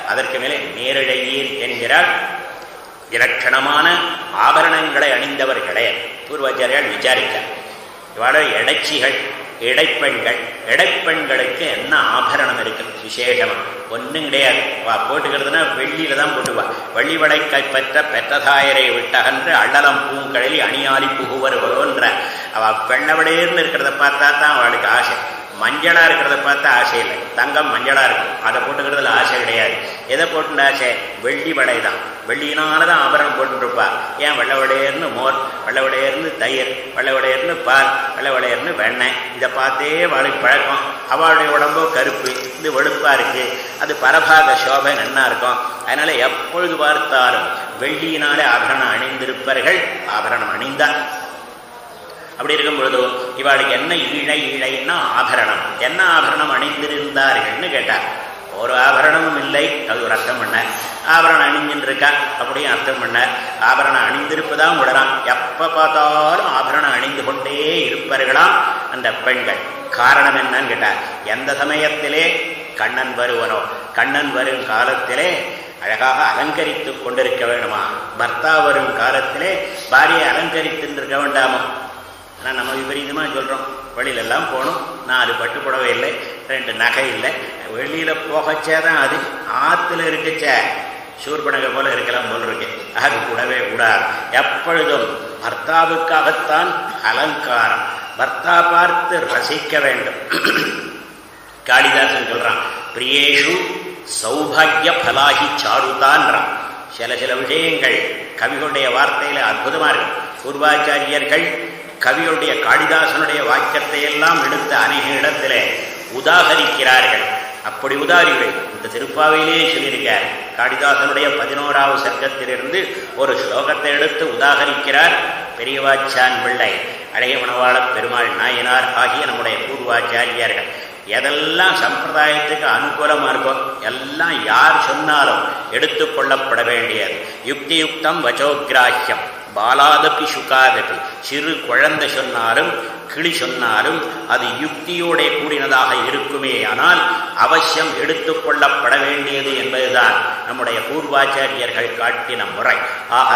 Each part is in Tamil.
அதற்கு மேலே நேரிழையீர் என்கிறார். இலட்சணமான ஆபரணங்களை அணிந்தவர்களே பூர்வாச்சாரியால் விசாரித்தார். இவ்வாறு இடைச்சிகள், இடைப்பெண்கள், இடைப்பெண்களுக்கு என்ன ஆபரணம் இருக்கு விசேஷமா? ஒன்றும் கிடையாது. போட்டுக்கிறதுனா வெள்ளியில தான் போட்டுவா. வெள்ளி வடைக்கை பெற்றதாயரை விட்டகன்று அள்ளலம் பூங்கடலி அணியாலி புகுவர் வருன்ற அவ வெள்ளவடையர்னு இருக்கிறத பார்த்தா தான் அவளுக்கு ஆசை. மஞ்சளா இருக்கிறத பார்த்தா ஆசை இல்லை. தங்கம் மஞ்சளா இருக்கும், அதை போட்டுக்கிறதுல ஆசை கிடையாது. எதை போட்டுன்ற ஆசை? வெள்ளி வடை தான். வெள்ளியினாலதான் ஆபரணம் போட்டுருப்பா. ஏன்? வெள்ளவடையர்னு மோர், வெள்ளவடையர்னு தயிர், வெள்ளவடையர்னு பால், வெள்ளவடையர்னு வெண்ணெய், இதை பார்த்தே அவளுக்கு பழக்கம். அவளுடைய உடம்போ கருப்பு, இது வெளுப்பா இருக்கு, அது பரபாக சோபை நன்னா இருக்கும். அதனால எப்பொழுது பார்த்தாலும் வெள்ளியினாலே ஆபரணம் அணிந்திருப்பார்கள். ஆபரணம் அணிந்தார். அப்படி இருக்கும் பொழுது இவாளுக்கு என்ன இழைன்னா ஆபரணம், என்ன ஆபரணம் அணிந்திருந்தார்கள்னு கேட்டார். ஒரு ஆபரணமும் இல்லை. அது ஒரு அர்த்தம் பண்ண. ஆபரணம் அணிஞ்சுன்னு இருக்கா அப்படியும் அர்த்தம் பண்ண. ஆபரணம் அணிந்திருப்பதான் விடலாம். எப்ப பார்த்தாலும் ஆபரணம் அணிந்து கொண்டே இருப்பார்களாம் அந்த பெண்கள். காரணம் என்னன்னு கேட்டார். எந்த சமயத்திலே கண்ணன் வருவனோ, கண்ணன் வரும் காலத்திலே அழகாக அலங்கரித்து கொண்டிருக்க வேண்டுமா? பர்த்தா வரும் காலத்திலே பாரியை அலங்கரித்து இருக்க வேண்டாமோ? ஆனால் நம்ம விபரீதமாக சொல்கிறோம். வெளியிலெல்லாம் போகணும், 4 பட்டு புடவை இல்லை, 2 நகை இல்லை. வெளியில் போகச்சே தான் அது. ஆற்றுல இருக்கச்சே சூர்பனகை போல இருக்கலாம் போல் இருக்கு. அது கூடவே கூடாது. எப்பொழுதும் பர்த்தாவுக்காகத்தான் அலங்காரம். பர்த்தா பார்த்து ரசிக்க வேண்டும். காளிதாசன் சொல்றான், பிரியேஷு சௌபாகிய பலாகி சாருதான்றான். சில விஷயங்கள் கவிகளுடைய வார்த்தையில அற்புதமா இருக்கும். பூர்வாச்சாரியர்கள் கவியுடைய காளிதாசனுடைய வாக்கியத்தை எல்லாம் எடுத்து அநேக இடத்திலே உதாகரிக்கிறார்கள். அப்படி உதாரிகள் இந்த திருப்பாவையிலே சொல்லியிருக்கார். காளிதாசனுடைய 11வது சர்க்கத்திலிருந்து ஒரு ஸ்லோகத்தை எடுத்து உதாகரிக்கிறார் பெரியவாச்சான் பிள்ளை, அழகிய மணவாள பெருமாள் நாயனார் ஆகிய நம்முடைய பூர்வாச்சாரியர்கள். எதெல்லாம் சம்பிரதாயத்துக்கு அனுகூலமாக இருக்கும் எல்லாம் யார் சொன்னாலும் எடுத்துக்கொள்ளப்பட வேண்டியது. யுக்தியுக்தம் வச்சோகிராஹ்யம் பாலாதபி சுகாதபி. சிறு குழந்தை சொன்னாலும் கிளி சொன்னாலும் அது யுக்தியோட கூடினதாக இருக்குமே, ஆனால் அவசியம் எடுத்துக்கொள்ளப்பட வேண்டியது என்பதுதான் நம்முடைய பூர்வாச்சாரியர்கள் காட்டின முறை. ஆக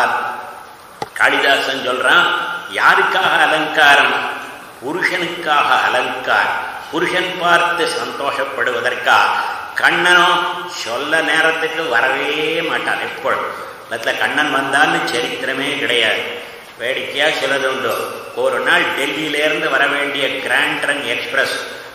காளிதாசன் சொல்றான், யாருக்காக அலங்காரம்? புருஷனுக்காக அலங்காரம். புருஷன் பார்த்து சந்தோஷப்படுவதற்காக. கண்ணனோ சொல்ல நேரத்துக்கு வரவே மாட்டான். எப்பொழுது கண்ணன் வந்தான்னு சரித்திரமே கிடையாது. வேடிக்கையாக சொல்றது உண்டு. ஒரு நாள் டெல்லியிலேருந்து வர வேண்டிய கிராண்ட் ட்ரங்க் எக்ஸ்பிரஸ்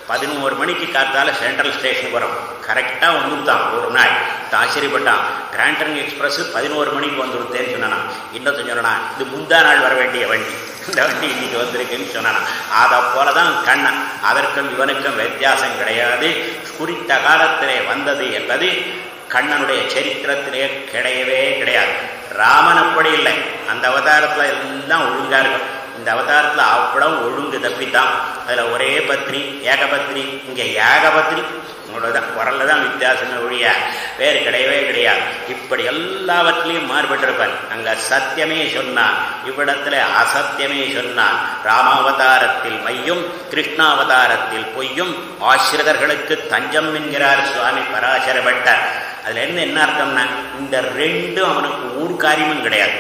11 மணிக்கு காத்தால சென்ட்ரல் ஸ்டேஷனுக்கு வரும். கரெக்டாக வந்துட்டான். ஒரு நாள் ஆச்சரியப்பட்டான். கிராண்ட் ட்ரங்க் எக்ஸ்பிரஸ் 11 மணிக்கு வந்துருத்தேன்னு சொன்னானா. இன்னொருத்தன் சொன்னா, இது முந்தா நாள் வர வேண்டிய வண்டி, இந்த வண்டி இன்னைக்கு வந்திருக்குன்னு சொன்னானா. அதை போலதான் கண்ணன். அதற்கும் இவனுக்கும் வித்தியாசம் கிடையாது. குறித்த காலத்திலே வந்தது என்பது கண்ணனுடைய சரித்திரத்திலே கிடையவே கிடையாது. ராமன் அப்படி இல்லை. அந்த அவதாரத்தில் எல்லாம் ஒழுங்கா இருக்கும். இந்த அவதாரத்தில் அவ்வளவு ஒழுங்கு தப்பித்தான். அதில் ஒரே பத்னி, ஏகபத்னி. இங்கே ஏகபத்னி உங்களோடதான் குரல்ல தான் வித்தியாசமே ஒழிய வேறு கிடையவே கிடையாது. இப்படி எல்லாவற்றிலையும் மாறுபட்டிருப்பான். அங்க சத்தியமே சொன்னான், இவ்விடத்துல அசத்தியமே சொன்னான். ராமாவதாரத்தில் மையும், கிருஷ்ணாவதாரத்தில் பொய்யும், ஆசிரியர்களுக்கு தஞ்சம் என்கிறார் சுவாமி பராசர பட்டர். அதுல இருந்து என்ன அர்த்தம்னா, இந்த ரெண்டும் அவனுக்கு ஊர்காரியமும் கிடையாது.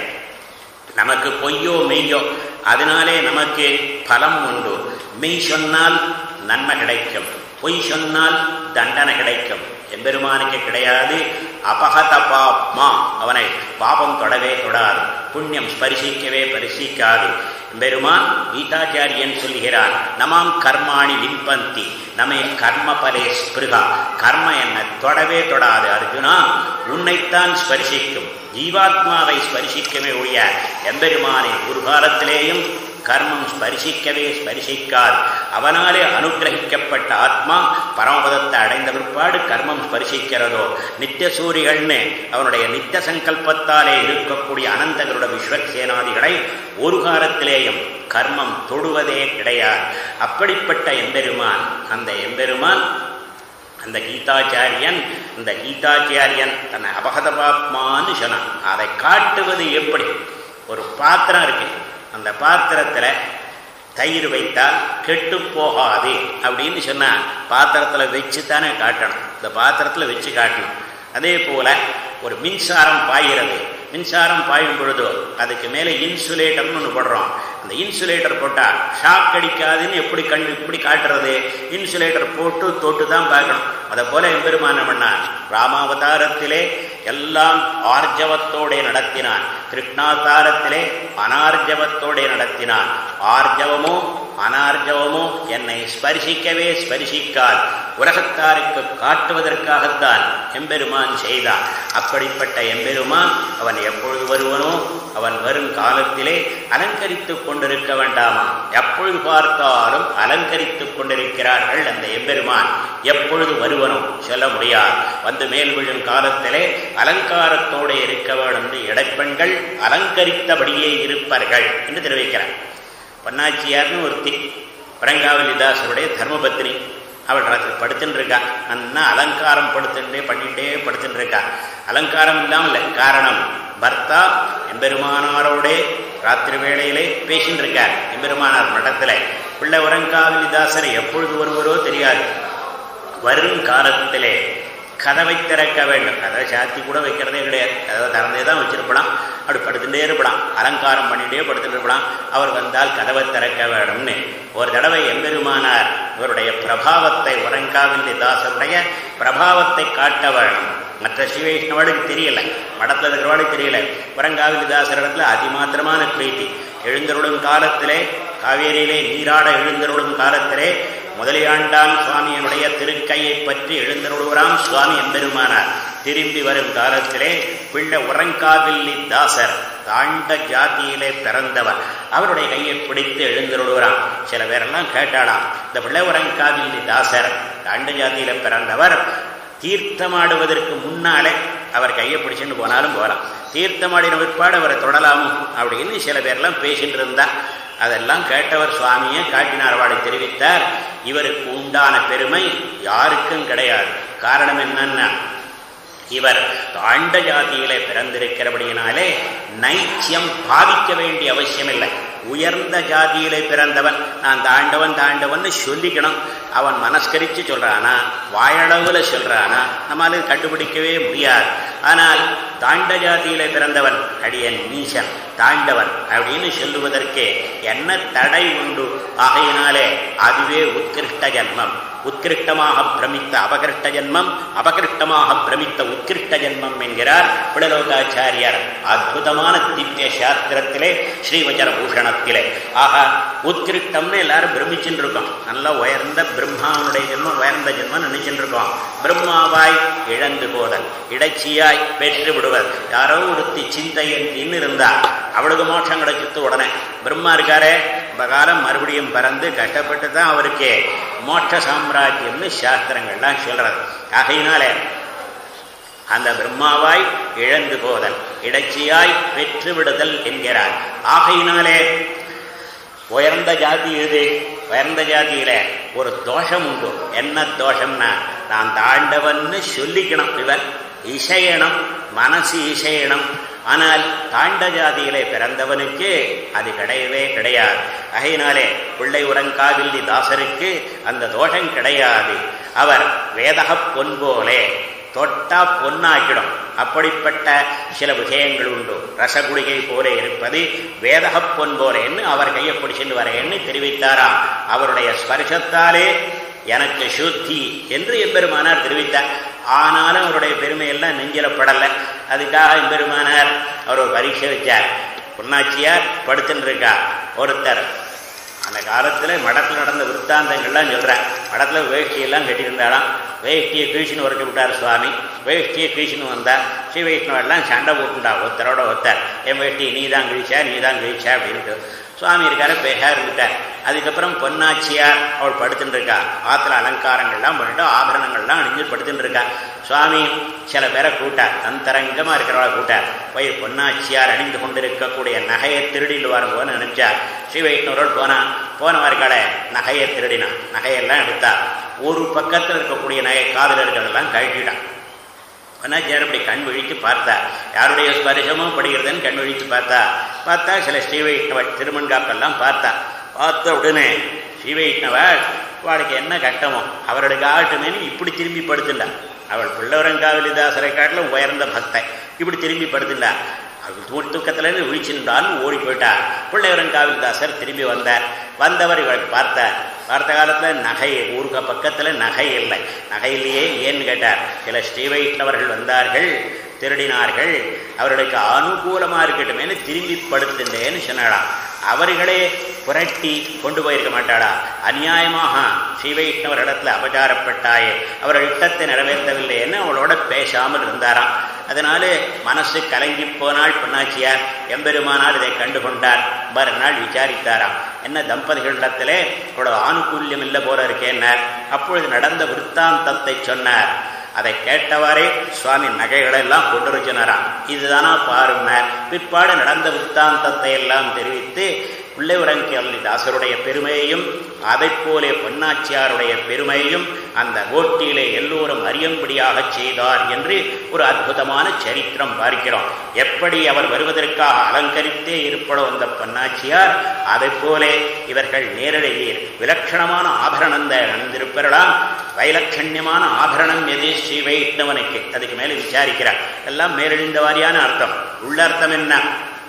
நமக்கு பொய்யோ மெய்யோ அதனாலே நமக்கு பலம் உண்டு. மெய் சொன்னால் நன்மை கிடைக்கும், பொய் சொன்னால் தண்டனை கிடைக்கும். எம்பெருமானுக்கு கிடையாது. அபகத பாப்மா, அவனை பாபம் தொடவே தொடாது, புண்ணியம் ஸ்பரிசிக்கவே பரிசிக்காது. பெருமான் கீதாச்சாரியன் சொல்கிறான், நமாம் கர்மாணி லிம்பந்தி நமே கர்ம பலே ஸ்பிருகா. கர்ம என்ன தொடவே தொடாது அர்ஜுனா, உன்னைத்தான் ஸ்பரிசிக்கும், ஜீவாத்மாவை ஸ்பரிசிக்கவே ஒழிய எம்பெருமானை ஒரு காலத்திலேயும் கர்மம் ஸ்பரிசிக்கவே ஸ்பரிசிக்காது. அவனாலே அனுகிரகிக்கப்பட்ட ஆத்மா பரமபதத்தை அடைந்த பிற்பாடு கர்மம் ஸ்பரிசிக்கிறதோ. நித்திய சூரிகள்னு அவனுடைய நித்திய சங்கல்பத்தாலே இருக்கக்கூடிய அனந்தகருட விஸ்வசேனாதிகளை ஒரு காலத்திலேயும் கர்மம் தொடுவதே கிடையாது. அப்படிப்பட்ட எம்பெருமான், அந்த எம்பெருமான் அந்த கீதாச்சாரியன், இந்த கீதாச்சாரியன் தன்னை அபகதபாப்மான்னு சொன்னான். அதை காட்டுவது எப்படி? ஒரு பாத்திரம் இருக்கு, அந்த பாத்திரத்தில் தயிர் வைத்தால் கெட்டு போகாது அப்படின்னு சொன்னா பாத்திரத்தில் வச்சு தானே காட்டணும். இந்த பாத்திரத்தில் வச்சு காட்டணும். அதே போல ஒரு மின்சாரம் பாய்கிறது. மின்சாரம் பாயும் பொழுதோ அதுக்கு மேலே இன்சுலேட்டர்னு ஒன்று போடுறோம். அந்த இன்சுலேட்டர் போட்டால் ஷாக் அடிக்காதுன்னு எப்படி காட்டுறது? இன்சுலேட்டர் போட்டு தொட்டு தான் பார்க்கணும். அதை போல எம்பெருமான பண்ணான். ராமாவதாரத்திலே எல்லாம் ஆர்ஜவத்தோടെ நடத்தினான். கிருஷ்ணாவதாரத்திலே அனார்ஜவத்தோടെ நடத்தினான். ஆர்ஜவமோ அனார்ஜவமோ என்னை ஸ்பர்சிக்கவே ஸ்பர்சிக்கால், உலகத்தாருக்கு காட்டுவதற்காகத்தான் எம்பெருமான் செய்தான். அப்படிப்பட்ட எம்பெருமான் அவன் எப்பொழுது வருவனோ அவன் வரும் காலத்திலே அலங்கரித்துக் கொண்டிருக்க வேண்டாமா? எப்பொழுது பார்த்தாலும் அலங்கரித்துக் கொண்டிருக்கிறார்கள். அந்த எம்பெருமான் எப்பொழுது வருவனோ சொல்ல முடியாது. வந்து மேல் விழும் காலத்திலே அலங்காரத்தோடு இருக்க வேண்டும் என்று இடைப்பெண்கள் அலங்கரித்தபடியே இருப்பார்கள் என்று தெரிவிக்கிறார். பொன்னாச்சியார்னு ஒருத்தி பரங்காவலிதாசருடைய தர்மபத்தினி. அவள் ராத்திரி படுத்துட்டு இருக்கா. நல்லா அலங்காரம் பண்ணிட்டே படுத்துட்டு இருக்கா. அலங்காரம் இல்லாமல் இல்லை. காரணம், பர்த்தா எம்பெருமானாரோட ராத்திரி வேளையிலே பேசிட்டு இருக்கார். எம்பெருமானார் மடத்தில் பிள்ளை பரங்காவலிதாசரை எப்பொழுது வருவரோ தெரியாது. வரும் காலத்திலே கதவை திறக்க வேண்டும். கதவை சாத்தி கூட வைக்கிறதே கிடையாது. கதவை திறந்தே தான் வச்சிருப்பலாம். அப்படி படுத்துட்டே இருப்பலாம். அலங்காரம் பண்ணிட்டே படுத்துட்டு இருப்பலாம். அவர் வந்தால் கதவை திறக்க வேண்டும்னு ஒரு தடவை எம்பெருமானார் இவருடைய பிரபாவத்தை, வரங்காவலிதாசருடைய பிரபாவத்தை காட்ட வேண்டும். மற்ற ஸ்ரீவைஷ்ணவாளுக்கு தெரியல, மடத்தில் இருக்கிறவாளுக்கு தெரியல. வரங்காவலிதாசர் இடத்துல அதிமாத்திரமான பிரீத்தி. எழுந்தருளும் காலத்திலே, காவேரியிலே நீராட எழுந்தருளும் காலத்திலே முதலியாண்டான் சுவாமியினுடைய திருக்கையை பற்றி எழுந்தருளுவராம் சுவாமி எம்பெருமானார். திரும்பி வரும் காலத்திலே பிள்ளை உரங்காவில்லிதாசர் தாண்ட ஜாதியிலே பிறந்தவர். அவருடைய கையை பிடித்து எழுந்தருளுவராம். சில பேரெல்லாம் கேட்டாலாம், இந்த பிள்ளை உரங்காவில்லிதாசர் தாண்ட ஜாதியில பிறந்தவர், தீர்த்தமாடுவதற்கு முன்னாலே அவர் கையை பிடிச்சுட்டு போனாலும் போகலாம், தீர்த்தமாடின பிற்பாடு அவரை தொடலாமோ அப்படின்னு சில பேர்லாம் பேசிட்டு இருந்தா. அதெல்லாம் கேட்டவர் சுவாமியை காட்டினார். வாழை தெரிவித்தார், இவருக்கு உண்டான பெருமை யாருக்கும் கிடையாது. காரணம் என்னன்னா, இவர் தாண்ட ஜாதியிலே பிறந்திருக்கிறபடியினாலே நைச்சியம் பாவிக்க வேண்டிய அவசியம் இல்லை. உயர்ந்த ஜாதியிலே பிறந்தவன், நான் தாண்டவன் சொல்லிக்கணும். அவன் மனஸ்கரித்து சொல்றானா, வாயளவுல சொல்றானா, நம்மளால கண்டுபிடிக்கவே முடியாது. ஆனால் தாண்ட ஜாதியிலே பிறந்தவன், அடியன் நீசன் தாண்டவன் அப்படின்னு சொல்லுவதற்கு என்ன தடை உண்டு? ஆகையினாலே அதுவே உத்கிருஷ்ட ஜன்மம். உத்கிருஷ்டமாக பிரமித்த அபகிருஷ்ட ஜன்மம், அபகிருஷ்டமாக பிரமித்த உத்கிருஷ்ட ஜன்மம் என்கிறார் பிடலோகாச்சாரியார் அற்புதமான திவ்ய சாஸ்திரத்திலே ஸ்ரீவச்சர பூஷணத்திலே. ஆக உத்கிருஷ்டம்னு எல்லாரும் பிரமிச்சுட்டு இருக்கோம். நல்லா உயர்ந்த பிரம்மாவுடைய ஜென்மம், உயர்ந்த ஜென்மம் நினைச்சுட்டு இருக்கோம். பிரம்மாவாய் இழந்து போதல், இடைச்சியாய் பெற்று விடுவது. யாரோ ஒருத்தி சிந்தையன் இருந்தா அவளுக்கு மோட்சம் கிடைச்சிட்டு உடனே பிரம்மா இருக்காரே காலம் மறுபடியும் பறந்து கஷ்டப்பட்டு தான் அவருக்கு மோட்ச சாம்ராஜ்யம்னு சாஸ்திரங்கள்லாம் சொல்றது. ஆகையினாலே அந்த பிரம்மாவாய் இழந்து போதல், இடைச்சியாய் பெற்று விடுதல் என்கிறார். ஆகையினாலே உயர்ந்த ஜாதி இது. உயர்ந்த ஜாதியில ஒரு தோஷம் உண்டு. என்ன தோஷம்னா, நான் தாண்டவன்னு சொல்லிக்கணும், இவன் இசையணும், மனசு இசையணும். ஆனால் தாண்ட ஜாதியிலே பிறந்தவனுக்கு அது கிடையவே கிடையாது. ஆகையினாலே பிள்ளை உரங்காவில்லிதாசருக்கு அந்த தோஷம் கிடையாது. அவர் வேதக பொன் போலே தொட்டா பொன்னாக்கிடும். அப்படிப்பட்ட சில விஷயங்கள் உண்டு. ரசகுடிகை போல இருப்பது வேதக பொன் போலேன்னு அவர் கையை பிடிச்சிட்டு வரேன்னு தெரிவித்தாராம். அவருடைய ஸ்பர்சத்தாலே எனக்கு சுத்தி என்று எம்பெருமானார் தெரிவித்தார். ஆனாலும் அவருடைய பெருமையெல்லாம் நெஞ்சிலப்படலை. அதுக்காக எம்பெருமானார் அவர் ஒரு பரீட்சை வச்சார். பொன்னாச்சியார் படுத்துன்னு இருக்கா. ஒருத்தர் அந்த காலத்தில் மடத்தில் நடந்த விற்த்தாந்தங்கள்லாம் சொல்கிறார். மடத்தில் வேஷ்டியெல்லாம் கட்டியிருந்தாலாம். வேஷ்டியை கிழிச்சுன்னு உரட்டி விட்டார் சுவாமி. வேஷ்டியை கிழிச்சுன்னு வந்தார். ஸ்ரீ வைஷ்ணவெல்லாம் சண்டை போட்டுண்டா ஒருத்தரோட ஒருத்தர், என் வேஷ்டி நீ தான் கிழிச்சா அப்படின்ட்டு. சுவாமி இருக்கார பேசா இருந்துட்டார். அதுக்கப்புறம் பொன்னாச்சியார் அவள் படுத்துட்டு இருக்கா. ஆற்றுல அலங்காரங்கள்லாம் பண்ணிட்டு ஆபரணங்கள்லாம் அணிஞ்சு படுத்துட்டு இருக்கா. சுவாமி சில பேரை கூட்டார், அந்தரங்கமாக இருக்கிறவளை கூட்டார். போய் பொன்னாச்சியார் அணிந்து கொண்டிருக்கக்கூடிய நகையை திருடிட்டு வரும்போன்னு நினைச்சார். ஸ்ரீ வைஷ்ணவரோடு போனவர்களை நகையை திருடினான். நகையெல்லாம் எடுத்தா. ஒரு பக்கத்தில் இருக்கக்கூடிய நகை காதில் இருக்கிறதெல்லாம் கழட்டிட்டான். பொன்னாச்சியார் அப்படி கண் விழித்து பார்த்தா, யாருடைய ஸ்பரிசமும் படுகிறதுன்னு கண் விழித்து பார்த்தா சில ஸ்ரீ வைஷ்ணவ திருமண்காப்பெல்லாம் பார்த்த உடனே ஸ்ரீ வைஷ்ணவ வாழ்க்கை என்ன கட்டமோ அவர்களுக்கு ஆகட்டுமேனு இப்படி திரும்பி படுத்துட்டா. அவள் பிள்ளவரங்காவிலிதாசரை காட்டிலும் உயர்ந்த பக்தன். இப்படி திரும்பி படுத்துட்டார். தூக்கத்திலிருந்து விழிச்சிருந்தாலும் ஓடி போயிட்டார். பிள்ளைவரங்காவிலிதாசர் திரும்பி வந்தார். வந்தவர் இவள் பார்த்தார். பார்த்த காலத்தில் நகை ஊருக்கு பக்கத்தில் நகை இல்லை. நகை இல்லையே ஏன்னு கேட்டார். சில ஸ்ரீ வைஷ்ணவர்கள் வந்தார்கள், திருடினார்கள், அவர்களுக்கு அனுகூலமாக இருக்கட்டுமேனு திரும்பி படுத்துட்டேன்னு சொன்னாளாம். அவர்களே புரட்டி கொண்டு போயிருக்க மாட்டாளா? அநியாயமாக ஸ்ரீ வைஷ்ணவர்களிடத்தில் அபச்சாரப்பட்டாயே, அவர்கள் இஷ்டத்தை நிறைவேற்றவில்லைன்னு அவளோட பேசாமல் இருந்தாராம். அதனால மனசு கலங்கி போனாள் பொன்னாச்சியார். எம்பெருமானால் இதை கண்டுகொண்டார். மறுநாள் விசாரித்தாராம். என்ன தம்பதிகளிடத்திலே இவ்வளவு ஆணுகூல்யம் இல்லை போல இருக்கேன்னார். அப்பொழுது நடந்த விற்த்தாந்தத்தை சொன்னார். அதை கேட்டவாறே சுவாமி நகைகளெல்லாம் கொண்டு வச்சுனாராம். இதுதானா பாருன்னார். பிற்பாடு நடந்த விற்த்தாந்தத்தை எல்லாம் தெரிவித்து பிள்ளைவரங்காவிலிதாசருடைய பெருமையையும் அதை போலே பொன்னாச்சியாருடைய பெருமையையும் அந்த கோட்டியிலே எல்லோரும் அறியும்படியாக செய்தார் என்று ஒரு அற்புதமான சரித்திரம் பார்க்கிறோம். எப்படி அவர் வருவதற்காக அலங்கரித்தே இருப்படோ அந்த பொன்னாச்சியார், அதை போலே இவர்கள் நேரடியே விலட்சணமான ஆபரணம் அணிந்திருப்பார்களாம். வைலட்சண்யமான ஆபரணம் எது ஸ்ரீ வைஷ்ணவனுக்கு? அதுக்கு மேலே விசாரிக்கிறார். எல்லாம் மேலெழுந்த வாரியான அர்த்தம். உள்ள அர்த்தம் என்ன?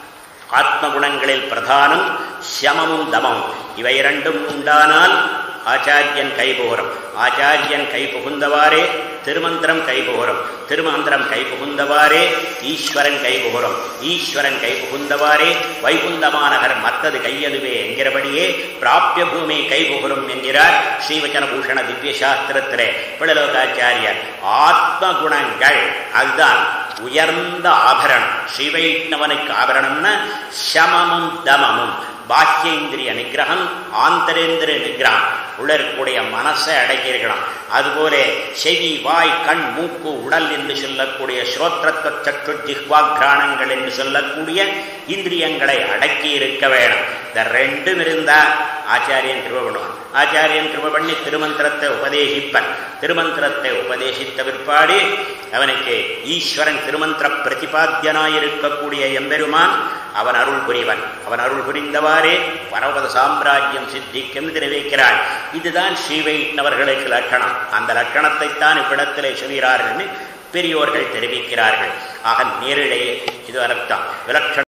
ஆத்மகுணங்களில் பிரதானம் சமமும் தமமும். இவை இரண்டும் உண்டானால் ஆச்சாரியன் கைபுகரும். ஆச்சாரியன் கை புகுந்தவாறே திருமந்திரம் கைபுகரும். திருமந்திரம் கை புகுந்தவாறே ஈஸ்வரன் கைபுகரும். ஈஸ்வரன் கை புகுந்தவாறே வைகுந்தமாநகர் மத்தது கையதுவே என்கிறபடியே பிராபிய பூமி கைபுகரும் என்கிறார் ஸ்ரீவச்சனபூஷண திவ்ய சாஸ்திரத்திலே பிள்ளலோகாச்சாரியர். ஆத்மகுணங்கள் அதுதான் உயர்ந்த ஆபரணம். ஸ்ரீ வைஷ்ணவனுக்கு ஆபரணம்னா சமமும் தமமும். பாக்கியேந்திரிய நிகிரகம், ஆந்தரேந்திரிய நிகிரகம். உலருக்குடைய மனசை அடக்கியிருக்கணும். அதுபோல செவி, வாய், கண், மூக்கு, உடல் என்று சொல்லக்கூடிய ஸ்ரோத்ரத்வ சற்று ஜிஹ்வாக்ராணங்கள் என்று சொல்லக்கூடிய இந்திரியங்களை அடக்கி இருக்க வேணும். இந்த ரெண்டும் இருந்தா ஆச்சாரியன் கிருபை பண்ணுவான். ஆச்சாரியன் கிருபை பண்ணி திருமந்திரத்தை உபதேசிப்பன். திருமந்திரத்தை உபதேசித்த பிற்பாடு அவனுக்கு ஈஸ்வரன் திருமந்திர பிரதிபாத்தியனாயிருக்கக்கூடிய எம்பெருமான் அவன் அருள் புரிவன். அவன் அருள் புரிந்தவாறே பரவத சாம்ராஜ்யம் சித்திக்கும் தெரிவிக்கிறாள். இதுதான் ஸ்ரீ வைஷ்ணவர்களுக்கு லட்சணம். அந்த லட்சணத்தைத்தான் இவ்விடத்திலே சொல்கிறார்கள் பெரியோர்கள் தெரிவிக்கிறார்கள். ஆக நேரிடையே இது அர்த்தம். விலட்சணம்